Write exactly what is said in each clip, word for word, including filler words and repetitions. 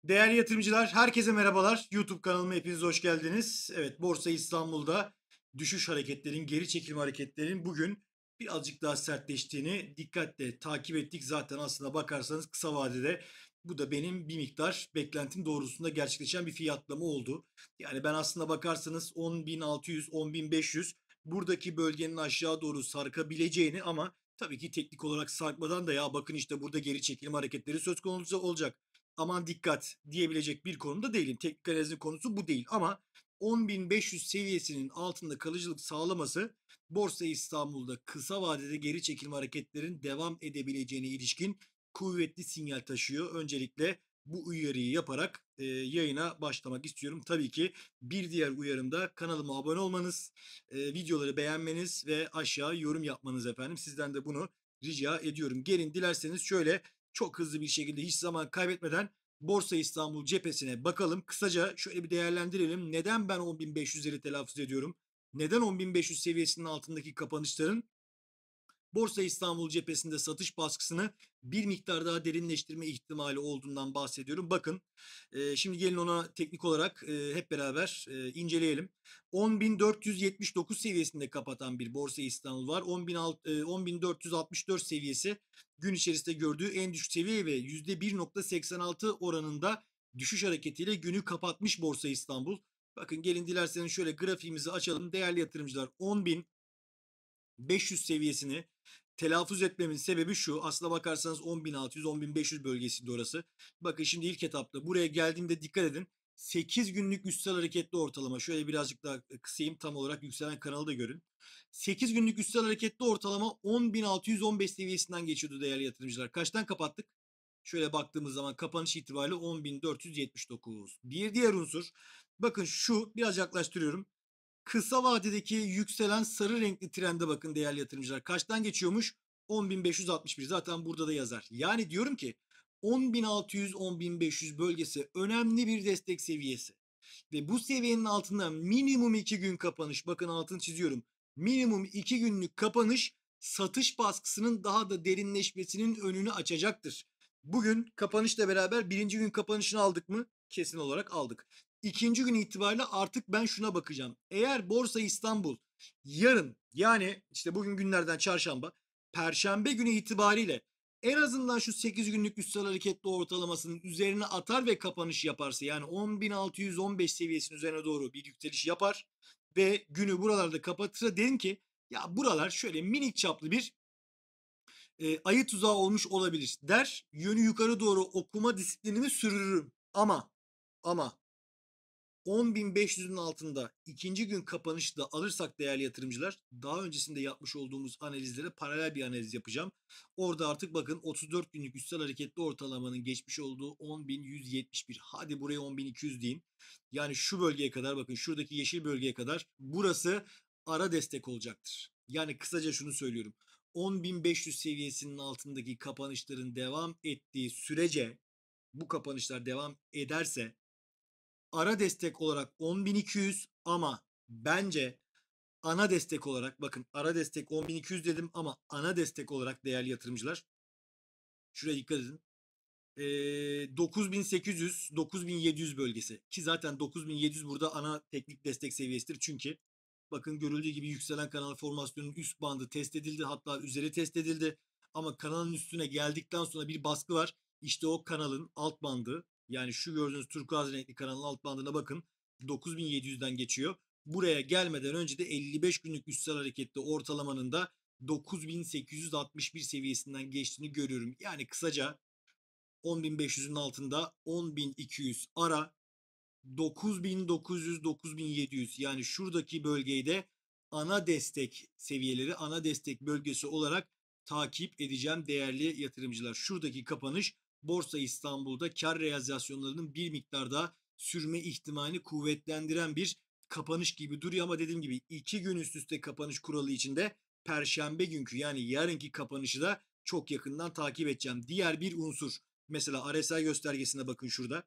Değerli yatırımcılar, herkese merhabalar. YouTube kanalıma hepiniz hoş geldiniz. Evet, Borsa İstanbul'da düşüş hareketlerin, geri çekilme hareketlerin bugün birazcık daha sertleştiğini dikkatle takip ettik. Zaten aslına bakarsanız kısa vadede bu da benim bir miktar beklentim doğrultusunda gerçekleşen bir fiyatlama oldu. Yani ben aslına bakarsanız on bin altı yüz, on bin beş yüz buradaki bölgenin aşağı doğru sarkabileceğini ama tabii ki teknik olarak sarkmadan da ya bakın işte burada geri çekilme hareketleri söz konusu olacak, aman dikkat diyebilecek bir konumda değilim. Teknik analizin konusu bu değil ama on bin beş yüz seviyesinin altında kalıcılık sağlaması Borsa İstanbul'da kısa vadede geri çekilme hareketlerin devam edebileceğine ilişkin kuvvetli sinyal taşıyor. Öncelikle bu uyarıyı yaparak e, yayına başlamak istiyorum. Tabii ki bir diğer uyarım da kanalıma abone olmanız, e, videoları beğenmeniz ve aşağı yorum yapmanız efendim. Sizden de bunu rica ediyorum. Gelin dilerseniz şöyle çok hızlı bir şekilde hiç zaman kaybetmeden Borsa İstanbul cephesine bakalım. Kısaca şöyle bir değerlendirelim. Neden ben on bin beş yüzleri telaffuz ediyorum? Neden on bin beş yüz seviyesinin altındaki kapanışların Borsa İstanbul cephesinde satış baskısını bir miktar daha derinleştirme ihtimali olduğundan bahsediyorum. Bakın e, şimdi gelin ona teknik olarak e, hep beraber e, inceleyelim. on bin dört yüz yetmiş dokuz seviyesinde kapatan bir Borsa İstanbul var. on bin dört yüz altmış dört seviyesi gün içerisinde gördüğü en düşük seviye ve yüzde bir nokta seksen altı oranında düşüş hareketiyle günü kapatmış Borsa İstanbul. Bakın gelin dilerseniz şöyle grafiğimizi açalım. Değerli yatırımcılar, on bin beş yüz seviyesini telaffuz etmemin sebebi şu. Aslına bakarsanız on bin altı yüz on bin beş yüz bölgesinde orası. Bakın şimdi ilk etapta buraya geldiğimde dikkat edin. sekiz günlük üstel hareketli ortalama. Şöyle birazcık daha kısayım, tam olarak yükselen kanalı da görün. sekiz günlük üstel hareketli ortalama on bin altı yüz on beş seviyesinden geçiyordu değerli yatırımcılar. Kaçtan kapattık? Şöyle baktığımız zaman kapanış itibariyle on bin dört yüz yetmiş dokuz. Bir diğer unsur, bakın şu, biraz yaklaştırıyorum. Kısa vadedeki yükselen sarı renkli trende bakın değerli yatırımcılar. Kaçtan geçiyormuş? on bin beş yüz altmış bir. Zaten burada da yazar. Yani diyorum ki on bin altı yüz on bin beş yüz bölgesi önemli bir destek seviyesi. Ve bu seviyenin altında minimum iki gün kapanış. Bakın altını çiziyorum. Minimum iki günlük kapanış satış baskısının daha da derinleşmesinin önünü açacaktır. Bugün kapanışla beraber birinci gün kapanışını aldık mı? Kesin olarak aldık. İkinci gün itibariyle artık ben şuna bakacağım. Eğer Borsa İstanbul yarın, yani işte bugün günlerden çarşamba, Perşembe günü itibariyle en azından şu sekiz günlük üstel hareketli ortalamasının üzerine atar ve kapanış yaparsa, yani on bin altı yüz on beş seviyesinin üzerine doğru bir yükseliş yapar ve günü buralarda kapatırsa, derim ki ya buralar şöyle minik çaplı bir e, ayı tuzağı olmuş olabilir der. Yönü yukarı doğru okuma disiplinimi sürdürürüm. Ama ama on bin beş yüzün altında ikinci gün kapanışı da alırsak değerli yatırımcılar, daha öncesinde yapmış olduğumuz analizlere paralel bir analiz yapacağım. Orada artık bakın otuz dört günlük üstel hareketli ortalamanın geçmiş olduğu on bin yüz yetmiş bir. Hadi buraya on bin iki yüz deyin. Yani şu bölgeye kadar, bakın şuradaki yeşil bölgeye kadar burası ara destek olacaktır. Yani kısaca şunu söylüyorum. on bin beş yüz seviyesinin altındaki kapanışların devam ettiği sürece, bu kapanışlar devam ederse ara destek olarak on bin iki yüz, ama bence ana destek olarak, bakın ara destek on bin iki yüz dedim ama ana destek olarak değerli yatırımcılar şuraya dikkat edin. Ee, dokuz bin sekiz yüz dokuz bin yedi yüz bölgesi, ki zaten dokuz bin yedi yüz burada ana teknik destek seviyesidir. Çünkü bakın görüldüğü gibi yükselen kanal formasyonunun üst bandı test edildi, hatta üzeri test edildi. Ama kanalın üstüne geldikten sonra bir baskı var. İşte o kanalın alt bandı, yani şu gördüğünüz turkuaz renkli kanalın alt bandına bakın, dokuz bin yedi yüzden geçiyor. Buraya gelmeden önce de elli beş günlük üstel hareketli ortalamanın da dokuz bin sekiz yüz altmış bir seviyesinden geçtiğini görüyorum. Yani kısaca on bin beş yüzün altında on bin iki yüz ara, dokuz bin dokuz yüz dokuz bin yedi yüz, yani şuradaki bölgeyi de ana destek seviyeleri, ana destek bölgesi olarak takip edeceğim değerli yatırımcılar. Şuradaki kapanış Borsa İstanbul'da kar realizasyonlarının bir miktar daha sürme ihtimalini kuvvetlendiren bir kapanış gibi duruyor, ama dediğim gibi iki gün üst üste kapanış kuralı içinde Perşembe günkü, yani yarınki kapanışı da çok yakından takip edeceğim. Diğer bir unsur, mesela R S I göstergesine bakın şurada.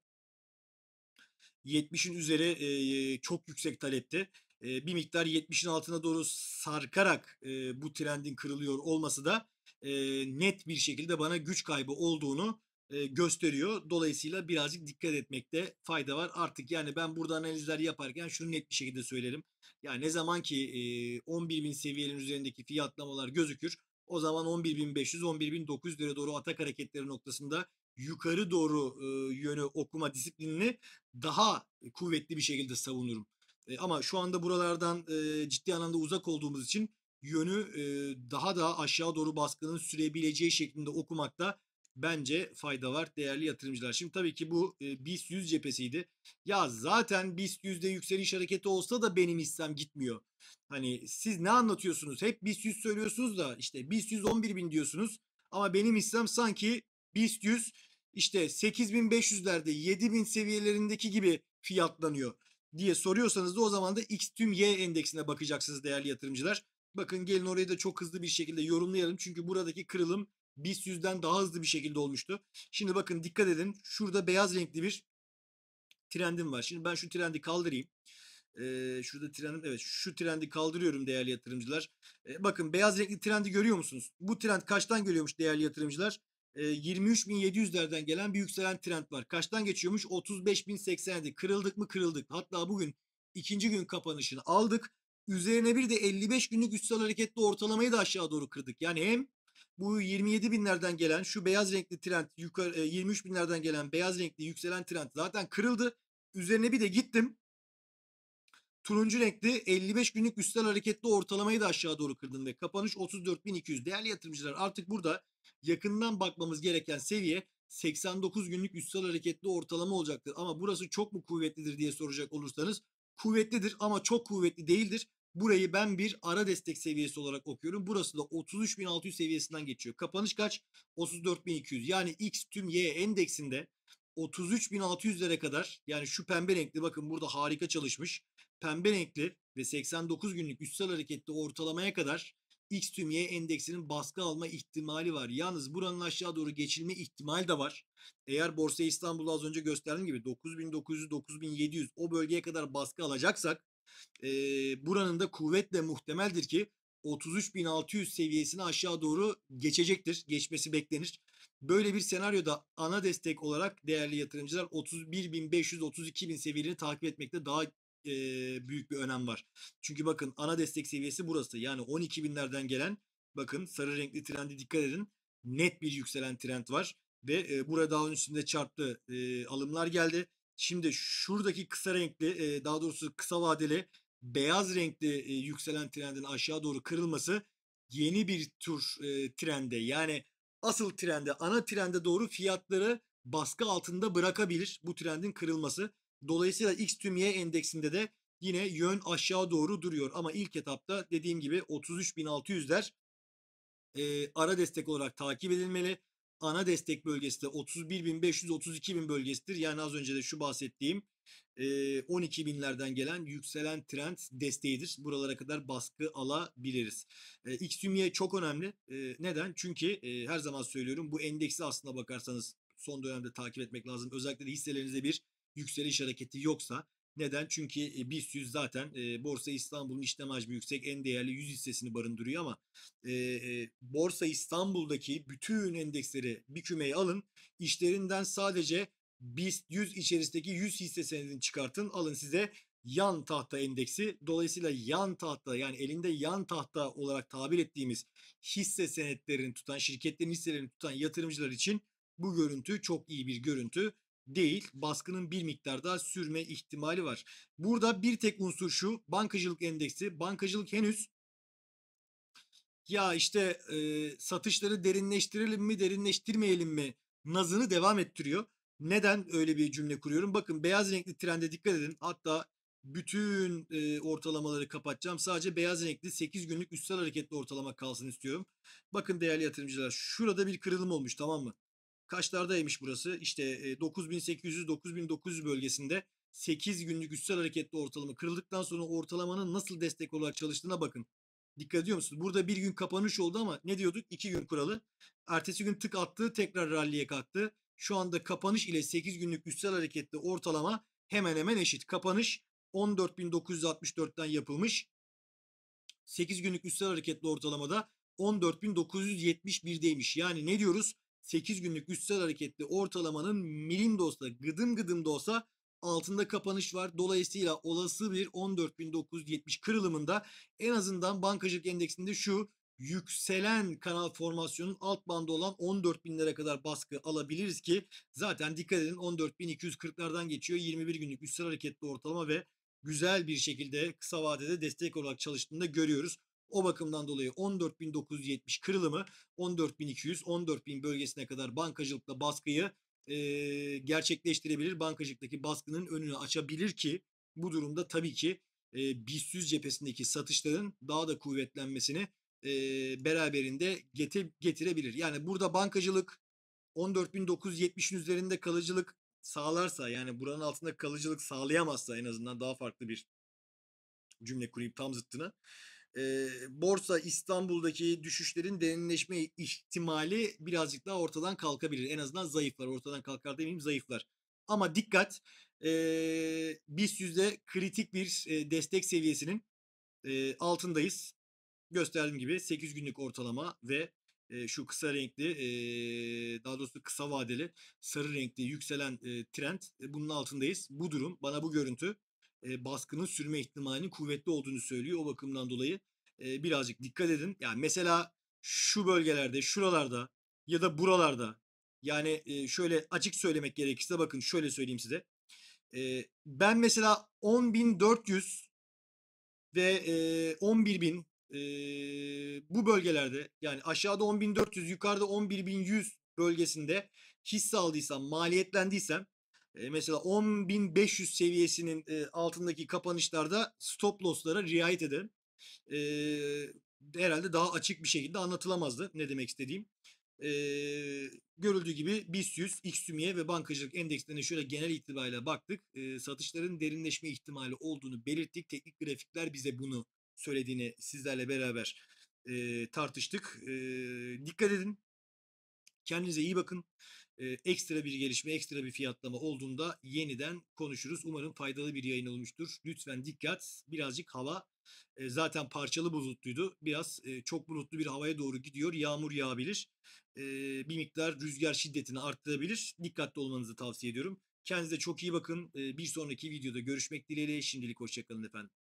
yetmişin üzeri e, çok yüksek talepte. E, bir miktar yetmişin altına doğru sarkarak e, bu trendin kırılıyor olması da e, net bir şekilde bana güç kaybı olduğunu e, gösteriyor. Dolayısıyla birazcık dikkat etmekte fayda var. Artık yani ben burada analizler yaparken şunu net bir şekilde söylerim. Yani ne zaman ki e, on bir bin seviyelerin üzerindeki fiyatlamalar gözükür, o zaman on bir bin beş yüz on bir bin dokuz yüz lira doğru atak hareketleri noktasında yukarı doğru e, yönü okuma disiplinini daha kuvvetli bir şekilde savunurum. E, ama şu anda buralardan e, ciddi anlamda uzak olduğumuz için yönü e, daha da aşağı doğru baskının sürebileceği şeklinde okumakta bence fayda var değerli yatırımcılar. Şimdi tabii ki bu e, BIST yüz cephesiydi. Ya zaten BIST yüzde yükseliş hareketi olsa da benim hissem gitmiyor. Hani siz ne anlatıyorsunuz? Hep BIST yüz söylüyorsunuz da işte BIST yüz on bir bin diyorsunuz. Ama benim hissem sanki BIST yüz işte sekiz bin beş yüzlerde yedi bin seviyelerindeki gibi fiyatlanıyor diye soruyorsanız da o zaman da X tüm Y endeksine bakacaksınız değerli yatırımcılar. Bakın gelin orayı da çok hızlı bir şekilde yorumlayalım. Çünkü buradaki kırılım BIST yüzden daha hızlı bir şekilde olmuştu. Şimdi bakın dikkat edin. Şurada beyaz renkli bir trendim var. Şimdi ben şu trendi kaldırayım. Ee, şurada trendim, evet, şu trendi kaldırıyorum değerli yatırımcılar. Ee, bakın beyaz renkli trendi görüyor musunuz? Bu trend kaçtan geliyormuş değerli yatırımcılar? Ee, yirmi üç bin yedi yüzlerden gelen bir yükselen trend var. Kaçtan geçiyormuş? otuz beş bin seksende. Kırıldık mı? Kırıldık. Hatta bugün ikinci gün kapanışını aldık. Üzerine bir de elli beş günlük üstsel hareketli ortalamayı da aşağı doğru kırdık. Yani hem bu yirmi yedi binlerden gelen şu beyaz renkli trend, yukarı e, yirmi üç binlerden gelen beyaz renkli yükselen trend zaten kırıldı. Üzerine bir de gittim. Turuncu renkli elli beş günlük üstel hareketli ortalamayı da aşağı doğru kırdım ve kapanış otuz dört bin iki yüz. Değerli yatırımcılar, artık burada yakından bakmamız gereken seviye seksen dokuz günlük üstel hareketli ortalama olacaktır. Ama burası çok mu kuvvetlidir diye soracak olursanız, kuvvetlidir ama çok kuvvetli değildir. Burayı ben bir ara destek seviyesi olarak okuyorum. Burası da otuz üç bin altı yüz seviyesinden geçiyor. Kapanış kaç? otuz dört bin iki yüz. Yani X tüm Y endeksinde otuz üç bin altı yüzlere kadar, yani şu pembe renkli, bakın burada harika çalışmış. Pembe renkli ve seksen dokuz günlük üstsel hareketli ortalamaya kadar X tüm Y endeksinin baskı alma ihtimali var. Yalnız buranın aşağı doğru geçilme ihtimali de var. Eğer Borsa İstanbul'da az önce gösterdiğim gibi dokuz bin dokuz yüz dokuz bin yedi yüz o bölgeye kadar baskı alacaksak e, buranın da kuvvetle muhtemeldir ki otuz üç bin altı yüz seviyesini aşağı doğru geçecektir. Geçmesi beklenir. Böyle bir senaryoda ana destek olarak değerli yatırımcılar otuz bir bin beş yüz otuz iki bin seviyelerini takip etmekte daha e, büyük bir önem var. Çünkü bakın ana destek seviyesi burası. Yani on iki binlerden gelen, bakın sarı renkli trendi dikkat edin. Net bir yükselen trend var ve e, burada daha üstünde çarptı e, alımlar geldi. Şimdi şuradaki kısa renkli, e, daha doğrusu kısa vadeli beyaz renkli e, yükselen trendin aşağı doğru kırılması yeni bir tur e, trende, yani asıl trende, ana trende doğru fiyatları baskı altında bırakabilir bu trendin kırılması. Dolayısıyla X tüm Y endeksinde de yine yön aşağı doğru duruyor. Ama ilk etapta dediğim gibi otuz üç bin altı yüzler e, ara destek olarak takip edilmeli. Ana destek bölgesi de otuz bir bin beş yüz otuz iki bin bölgesidir. Yani az önce de şu bahsettiğim e, on iki binlerden gelen yükselen trend desteğidir. Buralara kadar baskı alabiliriz. E, X tüm Y çok önemli. E, neden? Çünkü e, her zaman söylüyorum, bu endeksi aslına bakarsanız son dönemde takip etmek lazım. Özellikle de hisselerinizde bir yükseliş hareketi yoksa. Neden? Çünkü e, BIST yüz zaten e, Borsa İstanbul'un işlem hacmi yüksek en değerli yüz hissesini barındırıyor ama e, e, Borsa İstanbul'daki bütün endeksleri bir kümeye alın. İşlerinden sadece BIST yüz içerisindeki yüz hisse senedini çıkartın. Alın size yan tahta endeksi. Dolayısıyla yan tahta, yani elinde yan tahta olarak tabir ettiğimiz hisse senetlerini tutan, şirketlerin hisselerini tutan yatırımcılar için bu görüntü çok iyi bir görüntü değil. Baskının bir miktar daha sürme ihtimali var. Burada bir tek unsur şu: bankacılık endeksi. Bankacılık henüz ya işte e, satışları derinleştirelim mi derinleştirmeyelim mi nazını devam ettiriyor. Neden öyle bir cümle kuruyorum? Bakın beyaz renkli trende dikkat edin. Hatta bütün e, ortalamaları kapatacağım. Sadece beyaz renkli sekiz günlük üstsel hareketli ortalama kalsın istiyorum. Bakın değerli yatırımcılar, şurada bir kırılım olmuş, tamam mı? Kaçlardaymış burası? İşte e, dokuz bin sekiz yüz dokuz bin dokuz yüz bölgesinde sekiz günlük üstsel hareketli ortalama kırıldıktan sonra ortalamanın nasıl destek olarak çalıştığına bakın. Dikkat ediyor musunuz? Burada bir gün kapanış oldu ama ne diyorduk? İki gün kuralı. Ertesi gün tık attı, tekrar ralliye kalktı. Şu anda kapanış ile sekiz günlük üstsel hareketli ortalama hemen hemen eşit. Kapanış on dört bin dokuz yüz altmış dörtten yapılmış. sekiz günlük üstsel hareketli ortalamada on dört bin dokuz yüz yetmiş birdeymiş. Yani ne diyoruz? sekiz günlük üstsel hareketli ortalamanın milim de olsa, gıdım gıdım da olsa altında kapanış var. Dolayısıyla olası bir on dört bin dokuz yüz yetmiş kırılımında en azından bankacılık endeksinde şu yükselen kanal formasyonun alt bandı olan on dört binlere kadar baskı alabiliriz ki zaten dikkat edin on dört bin iki yüz kırklardan geçiyor. yirmi bir günlük üstsel hareketli ortalama ve güzel bir şekilde kısa vadede destek olarak çalıştığını da görüyoruz. O bakımdan dolayı on dört bin dokuz yüz yetmiş kırılımı on dört bin iki yüz on dört bin bölgesine kadar bankacılıkla baskıyı e, gerçekleştirebilir. Bankacılıktaki baskının önünü açabilir ki bu durumda tabii ki e, BIST yüz cephesindeki satışların daha da kuvvetlenmesini e, beraberinde getir, getirebilir. Yani burada bankacılık on dört bin dokuz yüz yetmişin üzerinde kalıcılık sağlarsa, yani buranın altında kalıcılık sağlayamazsa, en azından daha farklı bir cümle kurayım tam zıttına. E, borsa İstanbul'daki düşüşlerin derinleşme ihtimali birazcık daha ortadan kalkabilir. En azından zayıflar. Ortadan kalkar demeyeyim, zayıflar. Ama dikkat, e, BIST yüzde kritik bir e, destek seviyesinin e, altındayız. Gösterdiğim gibi sekiz günlük ortalama ve e, şu kısa renkli, e, daha doğrusu kısa vadeli sarı renkli yükselen e, trend, e, bunun altındayız. Bu durum, bana bu görüntü e, baskının sürme ihtimalinin kuvvetli olduğunu söylüyor. O bakımdan dolayı e, birazcık dikkat edin. Yani mesela şu bölgelerde, şuralarda ya da buralarda, yani e, şöyle açık söylemek gerekirse, bakın şöyle söyleyeyim size. E, ben mesela on bin dört yüz ve e, on bir bin e, bu bölgelerde, yani aşağıda on bin dört yüz, yukarıda on bir bin yüz bölgesinde hisse aldıysam, maliyetlendiysem, e, mesela on bin beş yüz seviyesinin e, altındaki kapanışlarda stop loss'lara riayet ederim. E, herhalde daha açık bir şekilde anlatılamazdı ne demek istediğim. E, görüldüğü gibi BIST yüz, XÜMİ'ye ve bankacılık endekslerine şöyle genel itibariyle baktık. E, satışların derinleşme ihtimali olduğunu belirttik. Teknik grafikler bize bunu söylediğini sizlerle beraber e, tartıştık. E, dikkat edin. Kendinize iyi bakın. Ee, ekstra bir gelişme, ekstra bir fiyatlama olduğunda yeniden konuşuruz. Umarım faydalı bir yayın olmuştur. Lütfen dikkat. Birazcık hava e, zaten parçalı bulutluydu. Biraz e, çok bulutlu bir havaya doğru gidiyor. Yağmur yağabilir. E, bir miktar rüzgar şiddetini arttırabilir. Dikkatli olmanızı tavsiye ediyorum. Kendinize çok iyi bakın. E, bir sonraki videoda görüşmek dileğiyle. Şimdilik hoşça kalın efendim.